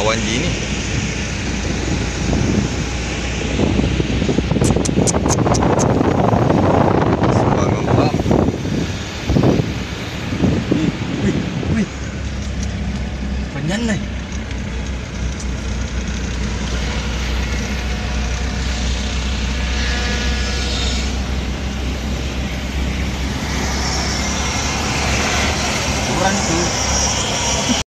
awan G ni. Sebab nampak. Wih. Panjang lah.